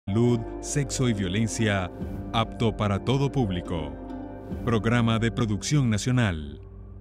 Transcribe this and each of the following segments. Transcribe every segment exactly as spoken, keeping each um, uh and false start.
salud, sexo y violencia, apto para todo público. Programa de Producción Nacional.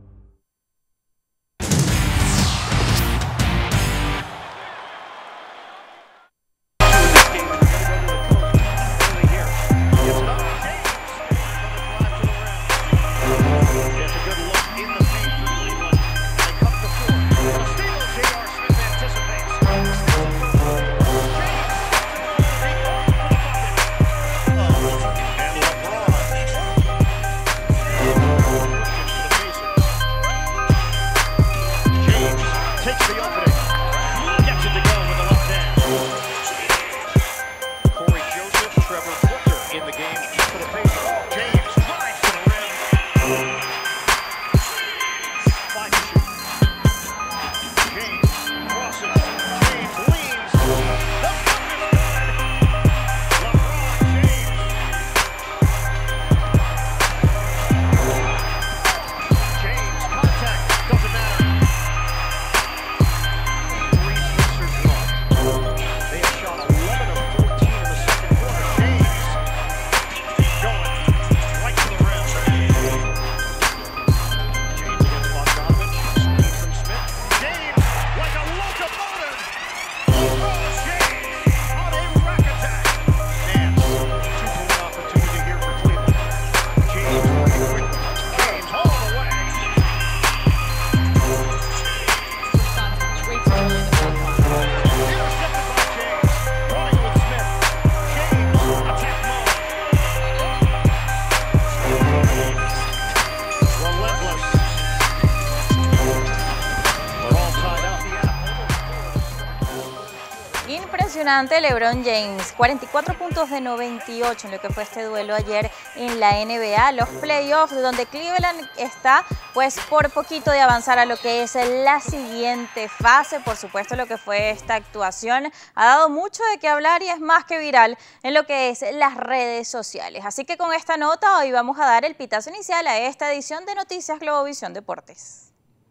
Impresionante LeBron James, cuarenta y cuatro puntos de noventa y ocho en lo que fue este duelo ayer en la N B A, los playoffs, donde Cleveland está pues por poquito de avanzar a lo que es la siguiente fase. Por supuesto, lo que fue esta actuación ha dado mucho de qué hablar y es más que viral en lo que es las redes sociales. Así que con esta nota hoy vamos a dar el pitazo inicial a esta edición de Noticias Globovisión Deportes.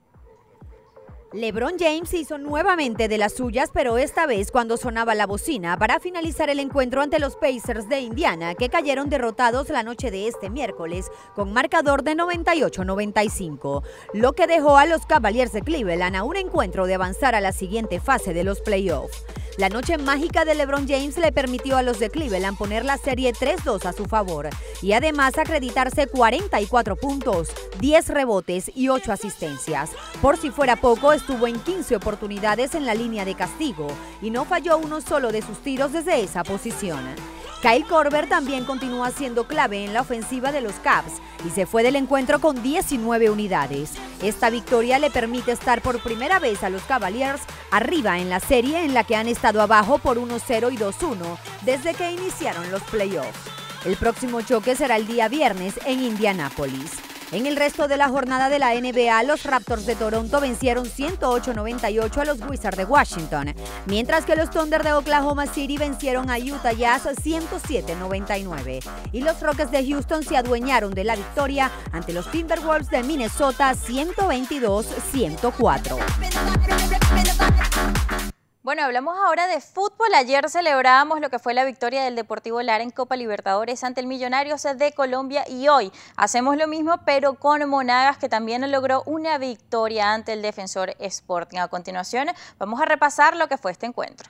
LeBron James hizo nuevamente de las suyas, pero esta vez cuando sonaba la bocina para finalizar el encuentro ante los Pacers de Indiana, que cayeron derrotados la noche de este miércoles con marcador de noventa y ocho a noventa y cinco, lo que dejó a los Cavaliers de Cleveland a un encuentro de avanzar a la siguiente fase de los playoffs. La noche mágica de LeBron James le permitió a los de Cleveland poner la serie tres dos a su favor y además acreditarse cuarenta y cuatro puntos, diez rebotes y ocho asistencias. Por si fuera poco, estuvo en quince oportunidades en la línea de castigo y no falló uno solo de sus tiros desde esa posición. Kyle Korver también continúa siendo clave en la ofensiva de los Cavs y se fue del encuentro con diecinueve unidades. Esta victoria le permite estar por primera vez a los Cavaliers arriba en la serie en la que han estado abajo por uno cero y dos uno desde que iniciaron los playoffs. El próximo choque será el día viernes en Indianápolis. En el resto de la jornada de la N B A, los Raptors de Toronto vencieron ciento ocho a noventa y ocho a los Wizards de Washington, mientras que los Thunder de Oklahoma City vencieron a Utah Jazz ciento siete a noventa y nueve. Y los Rockets de Houston se adueñaron de la victoria ante los Timberwolves de Minnesota ciento veintidós a ciento cuatro. Bueno, hablamos ahora de fútbol. Ayer celebrábamos lo que fue la victoria del Deportivo Lara en Copa Libertadores ante el Millonarios de Colombia y hoy hacemos lo mismo pero con Monagas, que también logró una victoria ante el Defensor Sporting. A continuación vamos a repasar lo que fue este encuentro.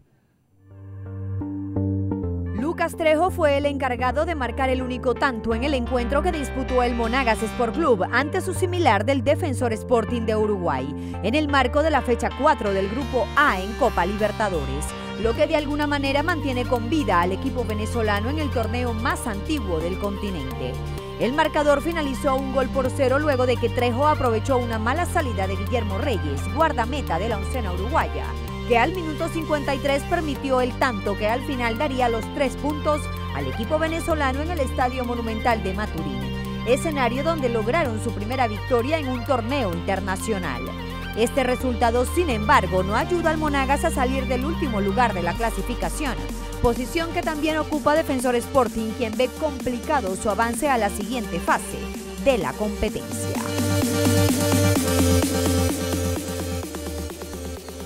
Lucas Trejo fue el encargado de marcar el único tanto en el encuentro que disputó el Monagas Sport Club ante su similar del Defensor Sporting de Uruguay, en el marco de la fecha cuatro del Grupo A en Copa Libertadores, lo que de alguna manera mantiene con vida al equipo venezolano en el torneo más antiguo del continente. El marcador finalizó un gol por cero luego de que Trejo aprovechó una mala salida de Guillermo Reyes, guardameta de la oncena uruguaya, que al minuto cincuenta y tres permitió el tanto que al final daría los tres puntos al equipo venezolano en el Estadio Monumental de Maturín, escenario donde lograron su primera victoria en un torneo internacional. Este resultado, sin embargo, no ayuda al Monagas a salir del último lugar de la clasificación, posición que también ocupa Defensor Sporting, quien ve complicado su avance a la siguiente fase de la competencia.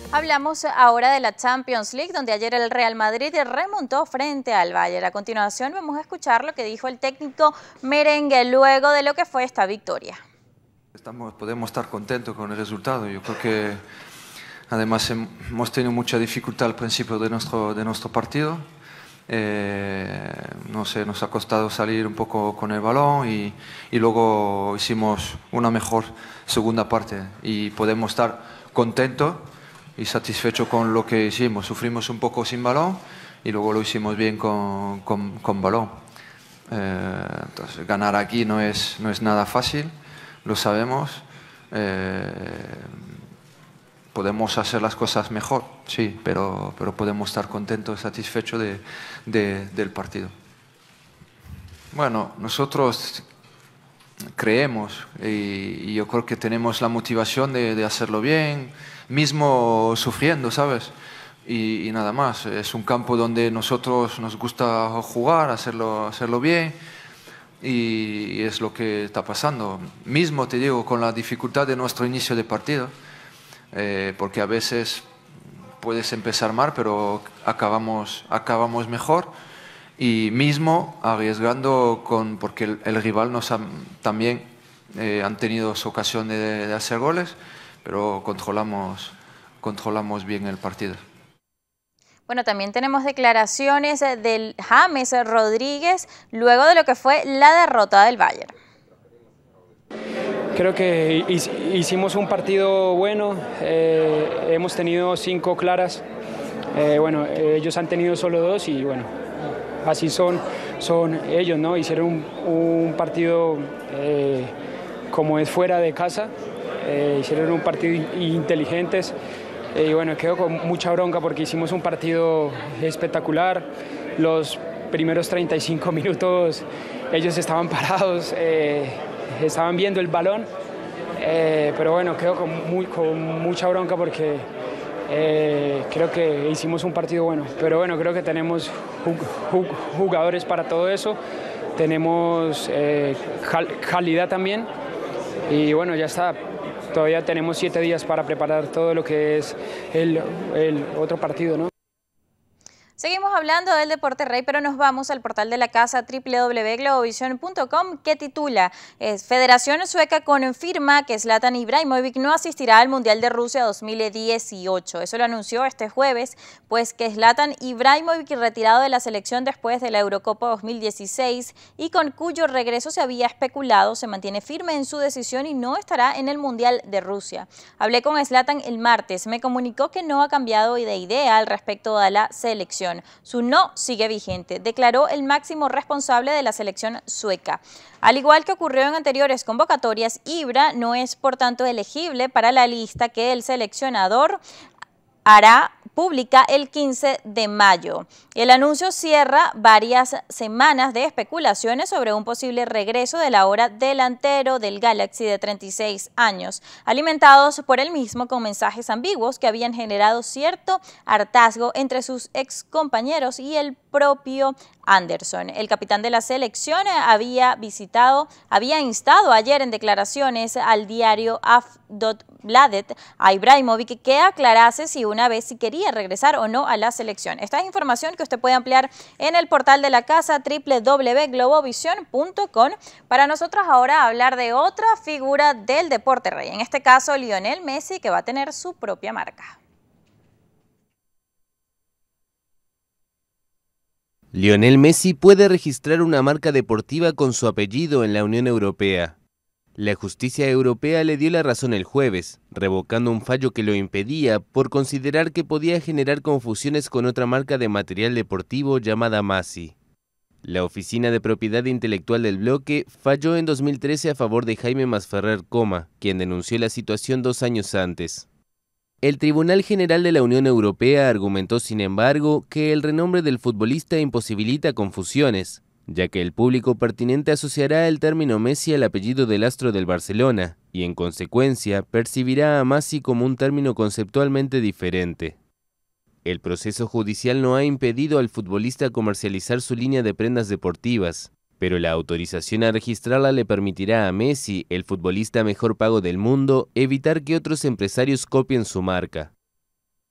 Hablamos ahora de la Champions League, donde ayer el Real Madrid remontó frente al Bayern. A continuación vamos a escuchar lo que dijo el técnico merengue luego de lo que fue esta victoria. Estamos, podemos estar contentos con el resultado. Yo creo que además hemos tenido mucha dificultad al principio de nuestro, de nuestro partido. Eh, no sé, nos ha costado salir un poco con el balón y, y luego hicimos una mejor segunda parte y podemos estar contentos y satisfechos con lo que hicimos. Sufrimos un poco sin balón y luego lo hicimos bien con, con, con balón. Eh, entonces, ganar aquí no es, no es nada fácil, lo sabemos. Eh, podemos hacer las cosas mejor, sí, pero, pero podemos estar contentos, satisfechos de, de, del partido. Bueno, nosotros creemos y, y yo creo que tenemos la motivación de, de hacerlo bien, mismo sufriendo, ¿sabes? Y, y nada más, es un campo donde nosotros nos gusta jugar, hacerlo, hacerlo bien y es lo que está pasando. Mismo te digo, con la dificultad de nuestro inicio de partido, eh, porque a veces puedes empezar mal, pero acabamos, acabamos mejor. Y mismo arriesgando, con, porque el, el rival nos ha, también eh, han tenido su ocasión de, de hacer goles, pero controlamos, controlamos bien el partido. Bueno, también tenemos declaraciones del James Rodríguez luego de lo que fue la derrota del Bayern. Creo que hicimos un partido bueno, eh, hemos tenido cinco claras, eh, bueno, ellos han tenido solo dos y bueno, así son, son ellos, ¿no? Hicieron un, un partido eh, como es fuera de casa, eh, hicieron un partido inteligentes eh, y bueno, quedo con mucha bronca porque hicimos un partido espectacular. Los primeros treinta y cinco minutos ellos estaban parados, eh, estaban viendo el balón, eh, pero bueno, quedo con, muy, con mucha bronca porque Eh, creo que hicimos un partido bueno, pero bueno, creo que tenemos jugadores para todo eso, tenemos eh, calidad también y bueno, ya está, todavía tenemos siete días para preparar todo lo que es el, el otro partido, ¿no? Seguimos hablando del Deporte Rey, pero nos vamos al portal de la casa doble u doble u doble u punto globovisión punto com que titula eh, Federación Sueca confirma que Zlatan Ibrahimovic no asistirá al Mundial de Rusia dos mil dieciocho. Eso lo anunció este jueves, pues que Zlatan Ibrahimovic, retirado de la selección después de la Eurocopa dos mil dieciséis y con cuyo regreso se había especulado, se mantiene firme en su decisión y no estará en el Mundial de Rusia. Hablé con Zlatan el martes, me comunicó que no ha cambiado de idea al respecto de la selección. Su no sigue vigente, declaró el máximo responsable de la selección sueca. Al igual que ocurrió en anteriores convocatorias, Ibra no es por tanto elegible para la lista que el seleccionador hará pública el quince de mayo. El anuncio cierra varias semanas de especulaciones sobre un posible regreso del ahora delantero del Galaxy de treinta y seis años, alimentados por él mismo con mensajes ambiguos que habían generado cierto hartazgo entre sus excompañeros y el propio Anderson. El capitán de la selección había visitado, había instado ayer en declaraciones al diario Aftonbladet a Ibrahimovic que aclarase si una vez si quería regresar o no a la selección. Esta es información que usted puede ampliar en el portal de la casa doble u doble u doble u punto globovisión punto com. Para nosotros ahora hablar de otra figura del Deporte Rey, en este caso Lionel Messi, que va a tener su propia marca. Lionel Messi puede registrar una marca deportiva con su apellido en la Unión Europea. La justicia europea le dio la razón el jueves, revocando un fallo que lo impedía por considerar que podía generar confusiones con otra marca de material deportivo llamada Massy. La Oficina de Propiedad Intelectual del bloque falló en dos mil trece a favor de Jaime Masferrer Coma, quien denunció la situación dos años antes. El Tribunal General de la Unión Europea argumentó, sin embargo, que el renombre del futbolista imposibilita confusiones, ya que el público pertinente asociará el término Messi al apellido del astro del Barcelona y, en consecuencia, percibirá a Massy como un término conceptualmente diferente. El proceso judicial no ha impedido al futbolista comercializar su línea de prendas deportivas, pero la autorización a registrarla le permitirá a Messi, el futbolista mejor pago del mundo, evitar que otros empresarios copien su marca.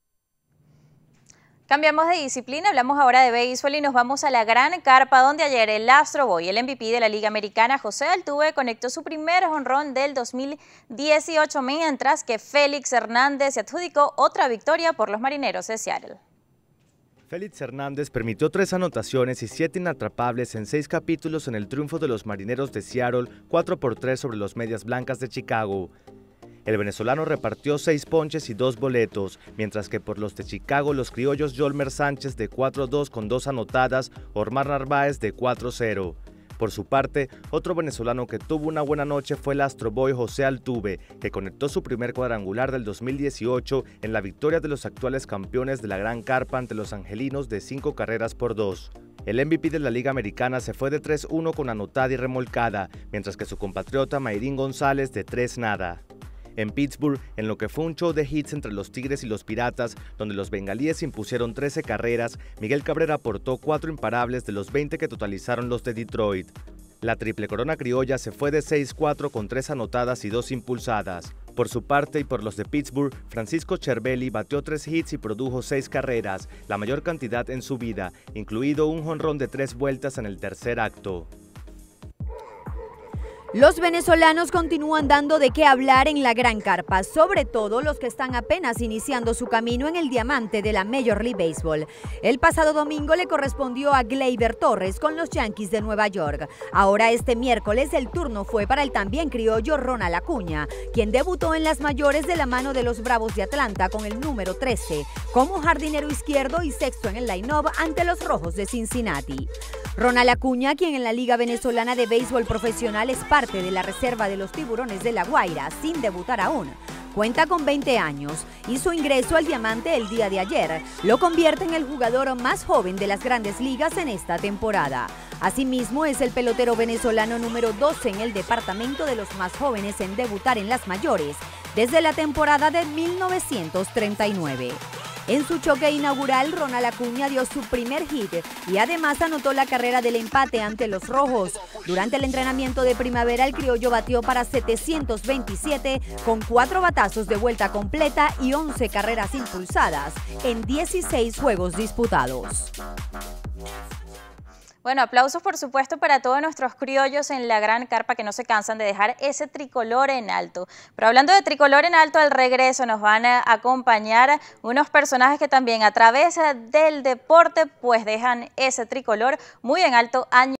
Cambiamos de disciplina, hablamos ahora de béisbol y nos vamos a la gran carpa donde ayer el Astro Boy, el M V P de la Liga Americana, José Altuve, conectó su primer jonrón del dos mil dieciocho, mientras que Félix Hernández se adjudicó otra victoria por los Marineros de Seattle. Félix Hernández permitió tres anotaciones y siete inatrapables en seis capítulos en el triunfo de los Marineros de Seattle, cuatro por tres sobre los Medias Blancas de Chicago. El venezolano repartió seis ponches y dos boletos, mientras que por los de Chicago los criollos Yolmer Sánchez de cuatro dos con dos anotadas, Ormar Narváez de cuatro cero. Por su parte, otro venezolano que tuvo una buena noche fue el Astro Boy José Altuve, que conectó su primer cuadrangular del dos mil dieciocho en la victoria de los actuales campeones de la Gran Carpa ante los angelinos de cinco carreras por dos. El M V P de la Liga Americana se fue de tres uno con anotada y remolcada, mientras que su compatriota Mayrín González de tres nada. En Pittsburgh, en lo que fue un show de hits entre los Tigres y los Piratas, donde los bengalíes impusieron trece carreras, Miguel Cabrera aportó cuatro imparables de los veinte que totalizaron los de Detroit. La triple corona criolla se fue de seis cuatro con tres anotadas y dos impulsadas. Por su parte y por los de Pittsburgh, Francisco Cervelli batió tres hits y produjo seis carreras, la mayor cantidad en su vida, incluido un jonrón de tres vueltas en el tercer acto. Los venezolanos continúan dando de qué hablar en la Gran Carpa, sobre todo los que están apenas iniciando su camino en el diamante de la Major League Baseball. El pasado domingo le correspondió a Gleyber Torres con los Yankees de Nueva York. Ahora este miércoles el turno fue para el también criollo Ronald Acuña, quien debutó en las mayores de la mano de los Bravos de Atlanta con el número trece, como jardinero izquierdo y sexto en el line-up ante los Rojos de Cincinnati. Ronald Acuña, quien en la Liga Venezolana de Béisbol Profesional es parte de la reserva de los Tiburones de La Guaira, sin debutar aún, cuenta con veinte años y su ingreso al diamante el día de ayer lo convierte en el jugador más joven de las grandes ligas en esta temporada. Asimismo, es el pelotero venezolano número doce en el departamento de los más jóvenes en debutar en las mayores desde la temporada de mil novecientos treinta y nueve. En su choque inaugural, Ronald Acuña dio su primer hit y además anotó la carrera del empate ante los Rojos. Durante el entrenamiento de primavera, el criollo batió para setecientos veintisiete con cuatro batazos de vuelta completa y once carreras impulsadas en dieciséis juegos disputados. Bueno, aplausos por supuesto para todos nuestros criollos en la Gran Carpa que no se cansan de dejar ese tricolor en alto. Pero hablando de tricolor en alto, al regreso nos van a acompañar unos personajes que también a través del deporte pues dejan ese tricolor muy en alto año